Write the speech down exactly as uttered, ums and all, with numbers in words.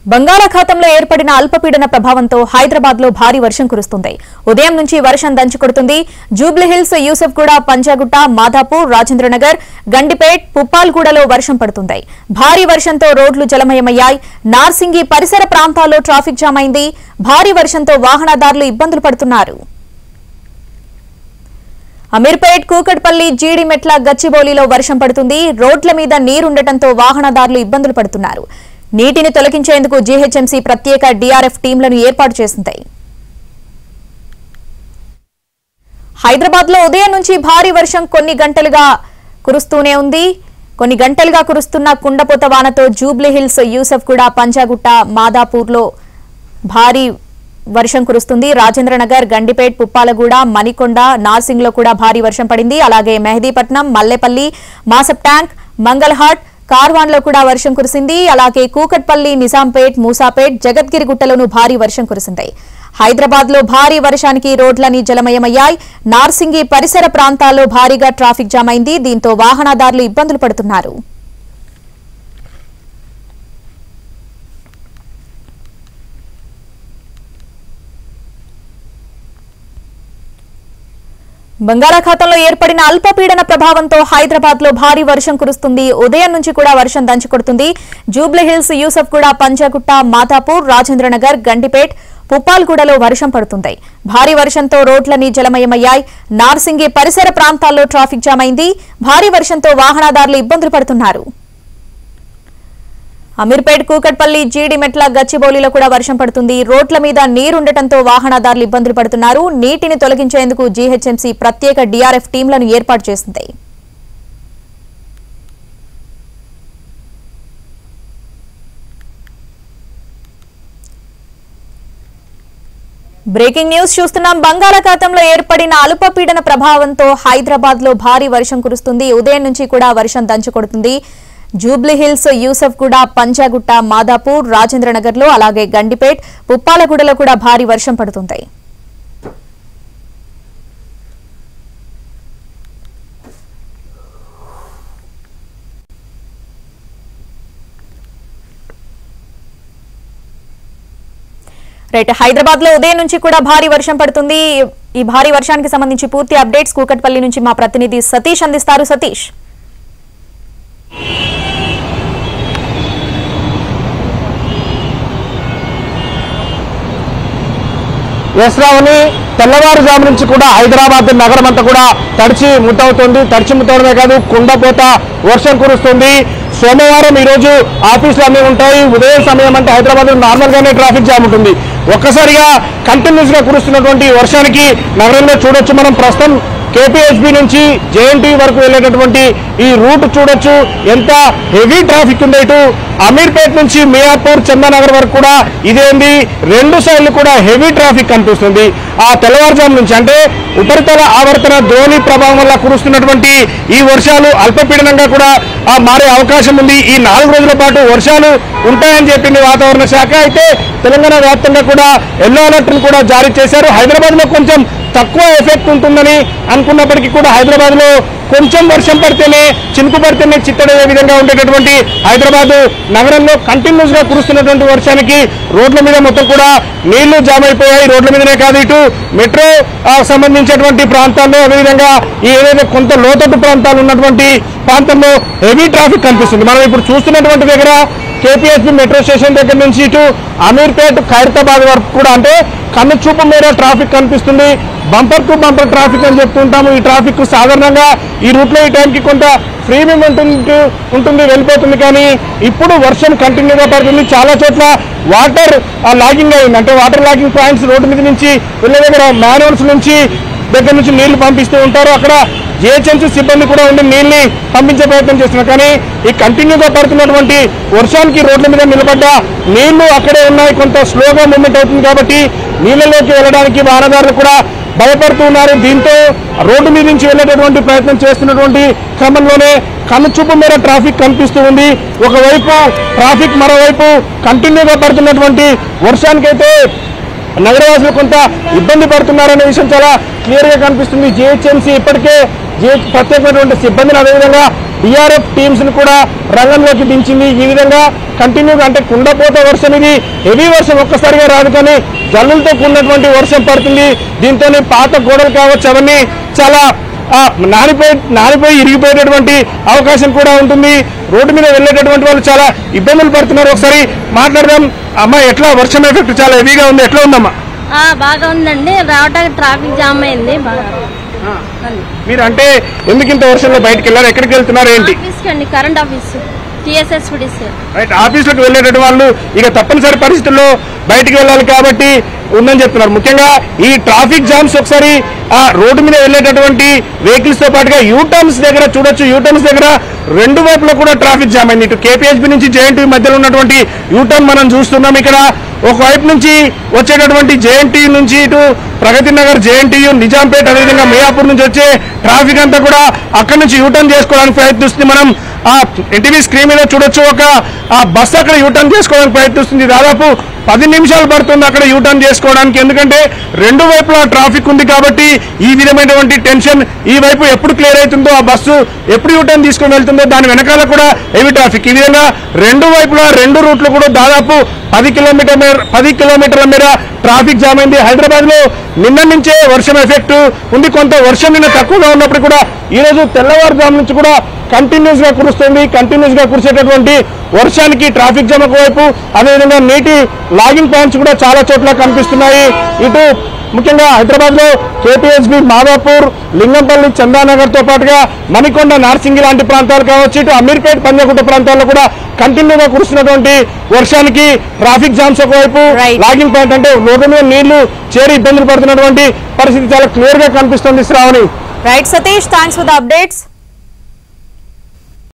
బంగాళాఖాతంలో ఏర్పడిన అల్పపీడన ప్రభావంతో హైదరాబాద్ లో భారీ వర్షం కురుస్తుంది. ఉదయం నుంచి వర్షం దంచుకొడుతుంది. జూబ్లీహిల్స్, యూసఫ్గూడ, పంజాగుట్ట, మాదాపూర్, రాజేంద్రనగర్, గండిపేట్, పుప్పాల్గూడలో వర్షం పడుతుంది. భారీ వర్షంతో రోడ్లు జలమయమయ్యాయి. నార్సింగి పరిసర ప్రాంతాల్లో ట్రాఫిక్ జామ్ అయింది. భారీ వర్షంతో వాహనదారులు ఇబ్బందులు పడుతున్నారు. అమీర్పేట్, కూకట్పల్లి, జీడిమెట్ల, గచ్చిబౌలిలో వర్షం పడుతుంది. రోడ్ల మీద నీరుండటంతో వాహనదారులు ఇబ్బందులు పడుతున్నారు. నీటిని తొలగించేందుకు జీహెచ్ఎంసీ ప్రత్యేక డీఆర్ఎఫ్ టీంలను ఏర్పాటు చేసింది. హైదరాబాద్ లో ఉదయం నుంచి భారీ వర్షం కొన్ని గంటలుగా కురుస్తూనే ఉంది. కొన్ని గంటలుగా కురుస్తున్న కుండపోత వానతో జూబ్లీహిల్స్, యూసఫ్గూడ, పంజాగుట్ట, మాదాపూర్లో భారీ వర్షం కురుస్తుంది. రాజేంద్రనగర్, గండిపేట్, పుప్పాలగూడ, మణికొండ, నార్సింగ్లో కూడా భారీ వర్షం పడింది. అలాగే మెహదీపట్నం, మల్లేపల్లి, మాసప్ ట్యాంక్, మంగల్హాట్, కార్వాన్లో కూడా వర్షం కురిసింది. అలాగే కూకట్పల్లి, నిజాంపేట్, మూసాపేట్, జగద్గిరిగుట్టలోనూ భారీ వర్షం కురిసింది. హైదరాబాద్ లో భారీ వర్షానికి రోడ్లన్నీ జలమయమయ్యాయి. నార్సింగి పరిసర ప్రాంతాల్లో భారీగా ట్రాఫిక్ జామ్ అయింది. దీంతో వాహనదారులు ఇబ్బందులు పడుతున్నారు. బంగాళాఖాతంలో ఏర్పడిన అల్పపీడన ప్రభావంతో హైదరాబాద్ లో భారీ వర్షం కురుస్తుంది. ఉదయం నుంచి కూడా వర్షం దంచుకొడుతుంది. జూబ్లీహిల్స్, యూసఫ్గూడ, పంజాగుట్ట, మాదాపూర్, రాజేంద్రనగర్, గండిపేట్, పుప్పాల్గూడలో వర్షం పడుతుంది. భారీ వర్షంతో రోడ్లన్నీ జలమయమయ్యాయి. నార్సింగి పరిసర ప్రాంతాల్లో ట్రాఫిక్ జామ్ అయింది. భారీ వర్షంతో వాహనదారులు ఇబ్బందులు పడుతున్నారు. అమీర్పేట్, కూకట్పల్లి, జీడిమెట్ల, గచ్చిబౌలిలో కూడా వర్షం పడుతుంది. రోడ్ల మీద నీరుండటంతో వాహనదారులు ఇబ్బందులు పడుతున్నారు. నీటిని తొలగించేందుకు జీహెచ్ఎంసీ ప్రత్యేక డీఆర్ఎఫ్ టీంలను ఏర్పాటు చేసింది. బ్రేకింగ్ న్యూస్ చూస్తున్నాం. బంగాళాఖాతంలో ఏర్పడిన అల్పపీడన ప్రభావంతో హైదరాబాద్ లో భారీ వర్షం కురుస్తుంది. ఉదయం నుంచి కూడా వర్షం దంచుకొడుతుంది. జూబ్లీహిల్స్, యూసఫ్గూడ, పంజాగుట్ట, మాదాపూర్, రాజేంద్రనగర్ లో అలాగే గండిపేట్, పుప్పాలగూడలో కూడా భారీ వర్షం పడుతుంది. రైట్, హైదరాబాద్ లో ఉదయం నుంచి కూడా భారీ వర్షం పడుతుంది. ఈ భారీ వర్షానికి సంబంధించి పూర్తి అప్డేట్స్ కూకట్పల్లి నుంచి మా ప్రతినిధి సతీష్ అందిస్తారు. సతీష్, యశ్రావణి తెల్లవారుజాము నుంచి కూడా హైదరాబాద్ నగరం అంతా కూడా తడిచి ముద్దవుతుంది. తడిచి ముద్దవడమే కాదు, కుండపోత వర్షం కురుస్తుంది. సోమవారం ఈరోజు ఆఫీసులు అన్నీ ఉంటాయి. ఉదయం సమయం అంటే హైదరాబాద్ నార్మల్ గానే ట్రాఫిక్ జామ్ ఉంటుంది. ఒక్కసారిగా కంటిన్యూస్ గా కురుస్తున్నటువంటి వర్షానికి నగరంలో చూడొచ్చు. మనం ప్రస్తుతం కేపీహెచ్బి నుంచి జేఎన్టీ వరకు వెళ్ళేటటువంటి ఈ రూట్ చూడొచ్చు. ఎంత హెవీ ట్రాఫిక్ ఉంది. ఇటు అమీర్పేట్ నుంచి మియాపూర్, చందానగర్ వరకు కూడా ఇదేంది రెండు సైడ్లు కూడా హెవీ ట్రాఫిక్ కనిపిస్తుంది. ఆ తెల్లవారుజాము నుంచి అంటే ఉపరితల ఆవర్తన ద్రోణి ప్రభావం వల్ల కురుస్తున్నటువంటి ఈ వర్షాలు అల్పపీడనంగా కూడా మారే అవకాశం ఉంది. ఈ నాలుగు రోజుల పాటు వర్షాలు ఉంటాయని చెప్పింది వాతావరణ శాఖ. అయితే తెలంగాణ వ్యాప్తంగా కూడా ఎల్లో అలర్ట్ను కూడా జారీ చేశారు. హైదరాబాద్ లో కొంచెం తక్కువ ఎఫెక్ట్ ఉంటుందని అనుకున్నప్పటికీ కూడా హైదరాబాద్ లో కొంచెం వర్షం పడితేనే, చినుకు పడితేనే చిత్తడయ్యే విధంగా ఉండేటటువంటి హైదరాబాద్ నగరంలో కంటిన్యూస్ గా కురుస్తున్నటువంటి వర్షానికి రోడ్ల మీద మొత్తం కూడా నీళ్లు జామ్ అయిపోయాయి. రోడ్ల మీదనే కాదు, ఇటు మెట్రో సంబంధించినటువంటి ప్రాంతాల్లో, అదేవిధంగా ఈ ఏదైతే కొంత లోతట్టు ప్రాంతాలు ఉన్నటువంటి ప్రాంతంలో హెవీ ట్రాఫిక్ కనిపిస్తుంది. మనం ఇప్పుడు చూస్తున్నటువంటి దగ్గర కేపీహెచ్బి మెట్రో స్టేషన్ దగ్గర నుంచి ఇటు అమీర్పేట్, ఖైరతాబాద్ వరకు కూడా అంటే కన్ను చూపు మేర ట్రాఫిక్ కనిపిస్తుంది. బంపర్ టు బంపర్ ట్రాఫిక్ అని చెప్తుంటాము. ఈ ట్రాఫిక్ సాధారణంగా ఈ రూట్ లో ఈ టైంకి కొంత ఫ్రీమియం ఉంటుంది ఉంటుంది వెళ్ళిపోతుంది. కానీ ఇప్పుడు వర్షం కంటిన్యూగా పడుతుంది. చాలా చోట్ల వాటర్ లాగింగ్ అయింది. అంటే వాటర్ లాగింగ్ పాయింట్స్ రోడ్డు మీద నుంచి వెళ్ళే దగ్గర మ్యాన్హోల్స్ నుంచి దగ్గర నుంచి నీళ్లు పంపిస్తూ ఉంటారు. అక్కడ జిహెచ్ఎంసీ సిబ్బంది కూడా ఉండి నీళ్ళని పంపించే ప్రయత్నం చేస్తున్నారు. కానీ ఈ కంటిన్యూగా పడుతున్నటువంటి వర్షానికి రోడ్ల మీద నిలబడ్డ నీళ్లు అక్కడే ఉన్నాయి. కొంత స్లోగా మూవ్మెంట్ అవుతుంది కాబట్టి నీళ్ళలోకి వెళ్ళడానికి వాహనదారులు కూడా భయపడుతున్నారు. దీంతో రోడ్డు మీద నుంచి వెళ్ళేటటువంటి ప్రయత్నం చేస్తున్నటువంటి క్రమంలోనే కనుచూపు మేర ట్రాఫిక్ కనిపిస్తూ ఉంది. ఒకవైపు ట్రాఫిక్, మరోవైపు కంటిన్యూగా పడుతున్నటువంటి వర్షానికైతే నగరవాసులు కొంత ఇబ్బంది పడుతున్నారనే విషయం చాలా క్లియర్ గా కనిపిస్తుంది. జిహెచ్ఎంసీ ఇప్పటికే ప్రత్యేకమైనటువంటి సిబ్బందిని, అదేవిధంగా డిఆర్ఎఫ్ టీమ్స్ ని కూడా రంగంలోకి దించింది. ఈ విధంగా కంటిన్యూగా అంటే కుండపోత వర్షం, ఇది హెవీ వర్షం ఒక్కసారిగా రాదు కానీ జల్లులతో కూడినటువంటి వర్షం పడుతుంది. దీంతో పాత గోడలు కావచ్చు అవన్నీ చాలా నానిపోయి నానిపోయి ఇరిగిపోయేటటువంటి అవకాశం కూడా ఉంటుంది. రోడ్డు మీద వెళ్ళేటటువంటి వాళ్ళు చాలా ఇబ్బందులు పడుతున్నారు. ఒకసారి మాట్లాడదాం. అమ్మా, ఎట్లా వర్షం ఎఫెక్ట్ చాలా హెవీగా ఉంది, ఎట్లా ఉందమ్మా? బాగా ఉందండి, రావడానికి ట్రాఫిక్ జామ్ అయింది బాగా. మీరు అంటే ఎందుకు ఇంత వర్షంలో బయటకు వెళ్ళారు, ఎక్కడికి వెళ్తున్నారు ఏంటి? అండి కరెంట్ ఆఫీస్ రైట్, ఆఫీస్లోకి వెళ్ళేటటువంటి వాళ్ళు ఇక తప్పనిసరి పరిస్థితుల్లో బయటికి వెళ్ళాలి కాబట్టి ఉందని చెప్తున్నారు. ముఖ్యంగా ఈ ట్రాఫిక్ జామ్స్ ఒకసారి ఆ రోడ్డు మీద వెళ్ళేటటువంటి వెహికల్స్ తో పాటుగా యూటర్న్స్ దగ్గర చూడొచ్చు. యూటర్న్స్ దగ్గర రెండు వైపులా కూడా ట్రాఫిక్ జామ్ అయింది. ఇటు కేపీహెచ్బి నుంచి జేఎన్టీ మధ్యలో ఉన్నటువంటి యూటర్న్ మనం చూస్తున్నాం. ఇక్కడ ఒకవైపు నుంచి వచ్చేటటువంటి జేఎన్టీ నుంచి ఇటు ప్రగతి నగర్, జేఎన్టీయు, నిజాంపేట, అదేవిధంగా మియాపూర్ నుంచి వచ్చే ట్రాఫిక్ అంతా కూడా అక్కడి నుంచి యూటర్న్ చేసుకోవడానికి ప్రయత్నిస్తుంది. మనం ఆ ఎన్టీవీ స్క్రీన్ మీద చూడొచ్చు, ఒక ఆ బస్సు అక్కడ యూటర్న్ చేసుకోవడానికి ప్రయత్నిస్తుంది. దాదాపు పది నిమిషాలు పడుతుంది అక్కడ యూటర్న్ చేసుకోవడానికి. ఎందుకంటే రెండు వైపులా ట్రాఫిక్ ఉంది కాబట్టి ఈ విధమైనటువంటి టెన్షన్. ఈ వైపు ఎప్పుడు క్లియర్ అవుతుందో, ఆ బస్సు ఎప్పుడు యూటర్న్ తీసుకొని వెళ్తుందో దాని వెనకాల కూడా హెవీ ట్రాఫిక్. ఈ విధంగా రెండు వైపులా రెండు రూట్లు కూడా దాదాపు పది కిలోమీటర్ పది కిలోమీటర్ల మేర ట్రాఫిక్ జామ్ అయింది. హైదరాబాద్ లో నిన్న నుంచే వర్షం ఎఫెక్ట్ ఉంది. కొంత వర్షం నిన్న తక్కువగా ఉన్నప్పుడు కూడా ఈ రోజు తెల్లవారుజాము నుంచి కూడా కంటిన్యూస్ గా కురుస్తుంది. కంటిన్యూస్ గా కురిసేటటువంటి వర్షానికి ట్రాఫిక్ జామ్ ఒకవైపు, అదేవిధంగా నీటి లాగింగ్ పాయింట్స్ కూడా చాలా చోట్ల కనిపిస్తున్నాయి. ఇటు ముఖ్యంగా హైదరాబాద్ లో కేపీహెచ్బి, మాదాపూర్, లింగంపల్లి, చందానగర్ తో పాటుగా మణికొండ, నార్సింగి లాంటి ప్రాంతాలు కావచ్చు, ఇటు అమీర్పేట్, పంజాగుట్ట ప్రాంతాల్లో కూడా కంటిన్యూగా కురుస్తున్నటువంటి వర్షానికి ట్రాఫిక్ జామ్స్ ఒకవైపు, లాగింగ్ పాయింట్ అంటే రోడ్డు మీద నీళ్లు చేరి ఇబ్బందులు పడుతున్నటువంటి పరిస్థితి చాలా క్లియర్ గా కనిపిస్తుంది. Shravani. Right Satish, thanks for the updates.